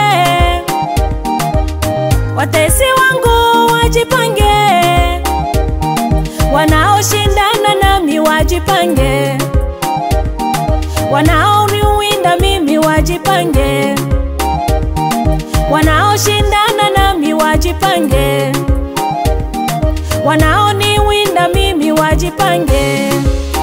watesi wangu wajipange, wanaoshindana nami wajipange, wanaoniwinda mimi wajipange, wanaoshindana nami wajipange, wanaoniwinda mimi wajipange.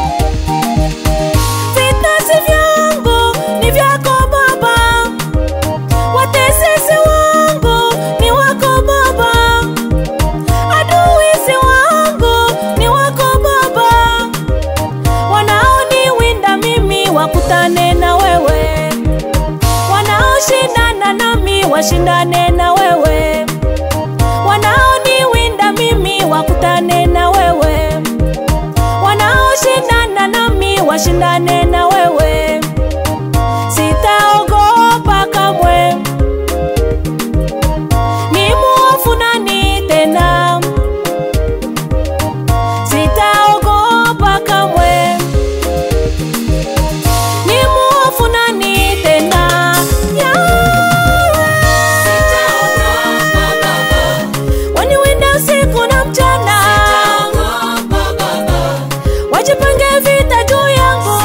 Vita si vyangu ni vyako Baba, watesi wangu ni wako Baba, adui si wangu ni wako Baba, wanaoniwinda mimi wakutane na wewe, wanaoshindana nami washindane na wewe, wanaoniwinda mimi wakutane na wewe, wanaoshindana nami washindane na wewe. Sitaogopa kamwe, ni mwovu nani tena? Sitaogopa kamwe, ni mwovu nani tena? Waniwinda usiku na mchana, wajipange vita juu yangu,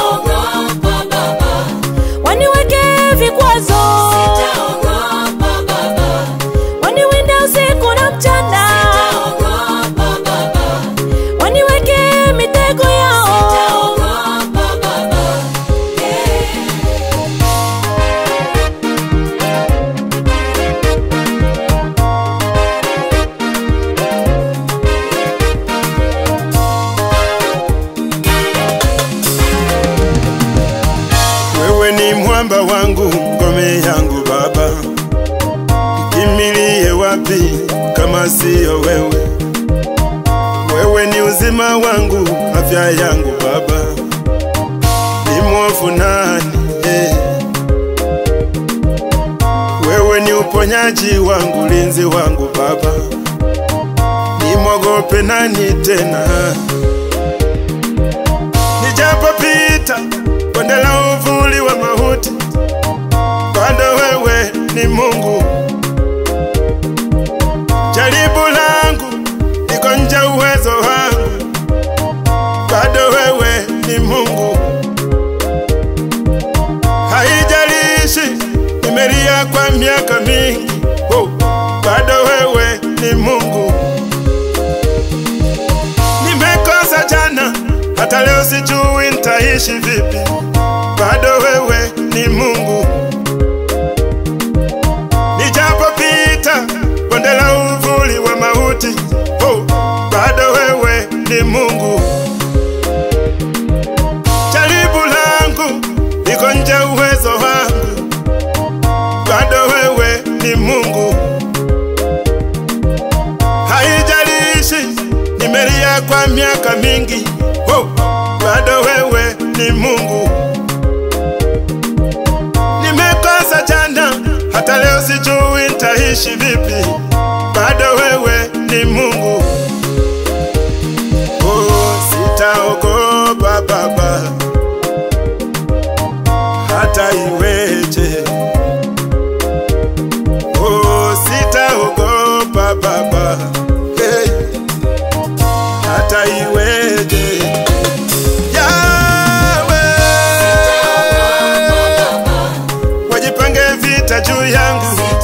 waniweke vikwazo, waniwinda usiku na mchana, waniweke mitego yao. Wewe ni mwamba wangu, ngome yangu Baba, nikimbilie wapi kama sio wewe? Wewe ni uzima wangu, afya yangu Baba, ni mwovu nani? Wewe ni uponyaji wangu, linzi wangu Baba, ni mwogope nani tena? Nijapopita bonde la uvuli wa mauti, bado wewe ni Mungu. Jaribu langu liko nje uwezo wangu, bado wewe ni Mungu. Haijalishi nimelia kwa miaka mingi, bado wewe ni Mungu. Nimekosa jana, hata leo sijui nitaishi vipi, bado wewe ni Mungu. Nijapopita bonde la uvuli wa mauti, bado wewe ni Mungu. Jaribu langu liko nje uwezo wangu, bado wewe ni Mungu. Haijalishi nimelia kwa miaka mingi, bado wewe ni Mungu. Nimekosa jana, hata leo sijui nitaishi vipi, bado wewe ni Mungu. Sitaogopa Baba, hata iweje. Sitaogopa Baba, hata iweje. Wajipange vita juu yangu,